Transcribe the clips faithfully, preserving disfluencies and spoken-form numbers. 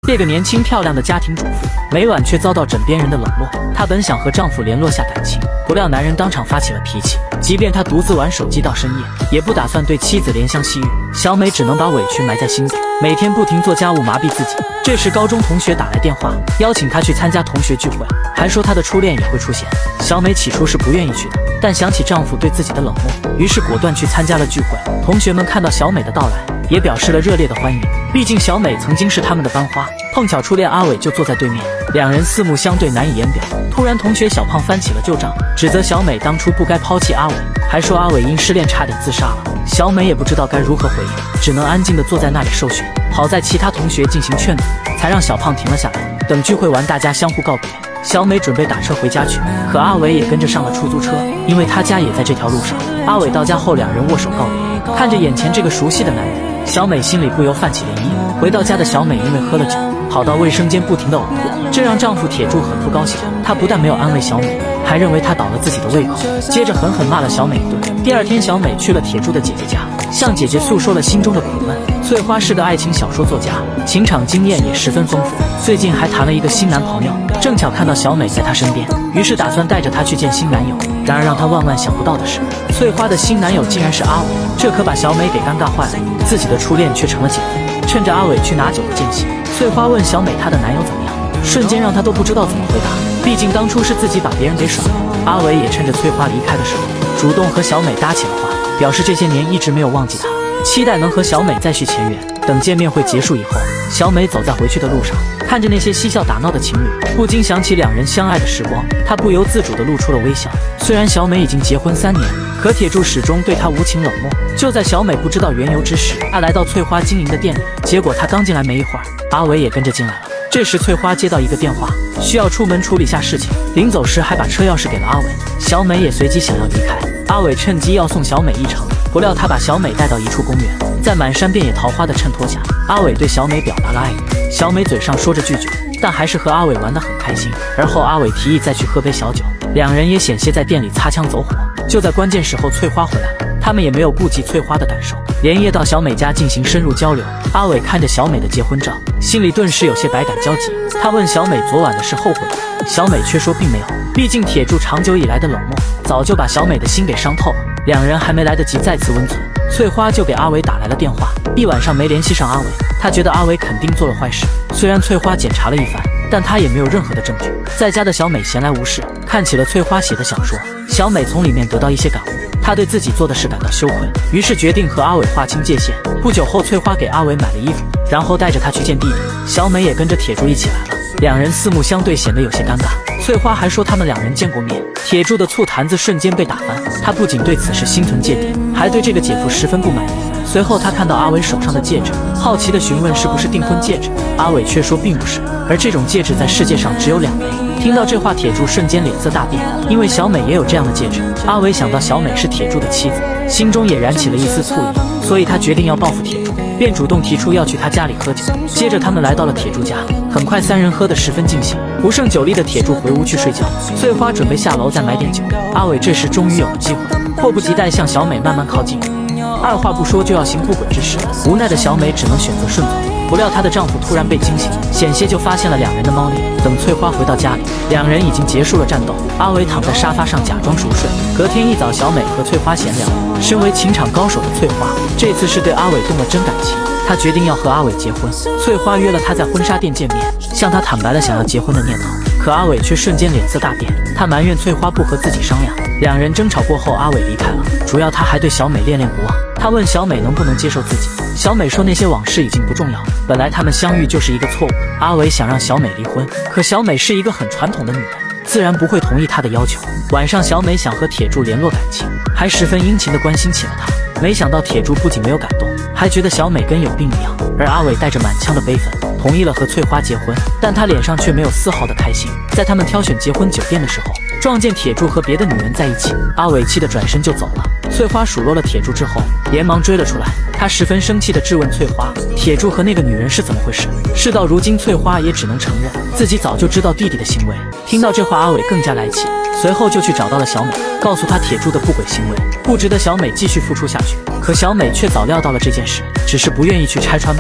这个年轻漂亮的家庭主妇，每晚却遭到枕边人的冷落。她本想和丈夫联络下感情，不料男人当场发起了脾气，即便她独自玩手机到深夜，也不打算对妻子怜香惜玉。小美只能把委屈埋在心底，每天不停做家务麻痹自己。这时，高中同学打来电话，邀请她去参加同学聚会，还说她的初恋也会出现。小美起初是不愿意去的，但想起丈夫对自己的冷漠，于是果断去参加了聚会。同学们看到小美的到来，也表示了热烈的欢迎。毕竟小美曾经是他们的班花，碰巧初恋阿伟就坐在对面，两人四目相对难以言表。突然，同学小胖翻起了旧账，指责小美当初不该抛弃阿伟，还说阿伟因失恋差点自杀了。小美也不知道该如何回应，只能安静地坐在那里受训。好在其他同学进行劝阻，才让小胖停了下来。等聚会完，大家相互告别，小美准备打车回家去，可阿伟也跟着上了出租车，因为他家也在这条路上。阿伟到家后，两人握手告别。看着眼前这个熟悉的男人，小美心里不由泛起涟漪。回到家的小美因为喝了酒，跑到卫生间不停地呕吐，这让丈夫铁柱很不高兴。他不但没有安慰小美，还认为她倒了自己的胃口，接着狠狠骂了小美一顿。第二天，小美去了铁柱的姐姐家，向姐姐诉说了心中的苦闷。翠花是个爱情小说作家，情场经验也十分丰富，最近还谈了一个新男朋友，正巧看到小美在她身边，于是打算带着她去见新男友。然而让她万万想不到的是，翠花的新男友竟然是阿伟，这可把小美给尴尬坏了，自己的初恋却成了姐夫。趁着阿伟去拿酒的间隙，翠花问小美她的男友怎么样，瞬间让她都不知道怎么回答，毕竟当初是自己把别人给甩了。阿伟也趁着翠花离开的时候，主动和小美搭起了话，表示这些年一直没有忘记她，期待能和小美再续前缘。等见面会结束以后，小美走在回去的路上，看着那些嬉笑打闹的情侣，不禁想起两人相爱的时光，她不由自主地露出了微笑。虽然小美已经结婚三年，可铁柱始终对她无情冷漠。就在小美不知道缘由之时，她来到翠花经营的店里，结果她刚进来没一会儿，阿伟也跟着进来了。这时翠花接到一个电话，需要出门处理下事情，临走时还把车钥匙给了阿伟。小美也随即想要离开，阿伟趁机要送小美一程，不料他把小美带到一处公园，在满山遍野桃花的衬托下，阿伟对小美表达了爱意。小美嘴上说着拒绝，但还是和阿伟玩得很开心。而后阿伟提议再去喝杯小酒，两人也险些在店里擦枪走火。就在关键时候，翠花回来了，他们也没有顾及翠花的感受，连夜到小美家进行深入交流。阿伟看着小美的结婚照，心里顿时有些百感交集。他问小美昨晚的事后悔了，小美却说并没有，毕竟铁柱长久以来的冷漠早就把小美的心给伤透了。两人还没来得及再次温存，翠花就给阿伟打来了电话。一晚上没联系上阿伟，她觉得阿伟肯定做了坏事。虽然翠花检查了一番，但她也没有任何的证据。在家的小美闲来无事，看起了翠花写的小说。小美从里面得到一些感悟，她对自己做的事感到羞愧，于是决定和阿伟划清界限。不久后，翠花给阿伟买了衣服，然后带着他去见弟弟。小美也跟着铁柱一起来了，两人四目相对，显得有些尴尬。翠花还说他们两人见过面。铁柱的醋坛子瞬间被打翻，他不仅对此事心存芥蒂，还对这个姐夫十分不满意。随后他看到阿伟手上的戒指，好奇地询问是不是订婚戒指，阿伟却说并不是，而这种戒指在世界上只有两枚。听到这话，铁柱瞬间脸色大变，因为小美也有这样的戒指。阿伟想到小美是铁柱的妻子，心中也燃起了一丝醋意，所以他决定要报复铁柱，便主动提出要去他家里喝酒。接着他们来到了铁柱家，很快三人喝得十分尽兴，不胜酒力的铁柱回屋去睡觉，翠花准备下楼再买点酒。阿伟这时终于有了机会，迫不及待向小美慢慢靠近，二话不说就要行不轨之事。无奈的小美只能选择顺从，不料她的丈夫突然被惊醒，险些就发现了两人的猫腻。等翠花回到家里，两人已经结束了战斗。阿伟躺在沙发上假装熟睡。隔天一早，小美和翠花闲聊，身为情场高手的翠花这次是对阿伟动了真感情，她决定要和阿伟结婚。翠花约了他在婚纱店见面，向他坦白了想要结婚的念头。可阿伟却瞬间脸色大变，他埋怨翠花不和自己商量。两人争吵过后，阿伟离开了，主要他还对小美恋恋不忘。他问小美能不能接受自己，小美说那些往事已经不重要，本来他们相遇就是一个错误。阿伟想让小美离婚，可小美是一个很传统的女人，自然不会同意他的要求。晚上，小美想和铁柱联络感情，还十分殷勤地关心起了他。没想到铁柱不仅没有感动，还觉得小美跟有病一样。而阿伟带着满腔的悲愤，同意了和翠花结婚，但他脸上却没有丝毫的开心。在他们挑选结婚酒店的时候，撞见铁柱和别的女人在一起，阿伟气得转身就走了。翠花数落了铁柱之后，连忙追了出来。她十分生气地质问翠花，铁柱和那个女人是怎么回事？事到如今，翠花也只能承认自己早就知道弟弟的行为。听到这话，阿伟更加来气，随后就去找到了小美，告诉她铁柱的不轨行为不值得小美继续付出下去。可小美却早料到了这件事，只是不愿意去拆穿罢了。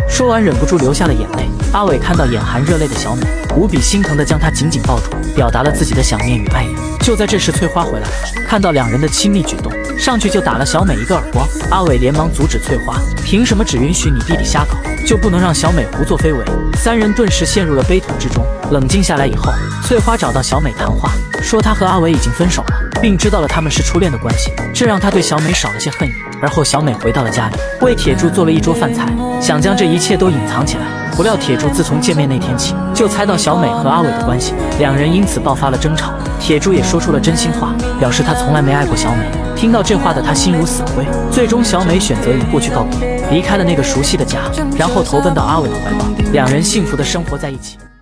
说完忍不住流下了眼泪。阿伟看到眼含热泪的小美，无比心疼地将她紧紧抱住，表达了自己的想念与爱意。就在这时，翠花回来了，看到两人的亲密举动，上去就打了小美一个耳光。阿伟连忙阻止翠花，凭什么只允许你弟弟瞎搞，就不能让小美胡作非为？三人顿时陷入了悲痛之中。冷静下来以后，翠花找到小美谈话，说她和阿伟已经分手了，并知道了他们是初恋的关系，这让她对小美少了些恨意。而后小美回到了家里，为铁柱做了一桌饭菜，想将这一切都隐藏起来。不料铁柱自从见面那天起，就猜到小美和阿伟的关系，两人因此爆发了争吵。铁柱也说出了真心话，表示他从来没爱过小美。听到这话的他心如死灰。最终小美选择与过去告别，离开了那个熟悉的家，然后投奔到阿伟的怀抱，两人幸福的生活在一起。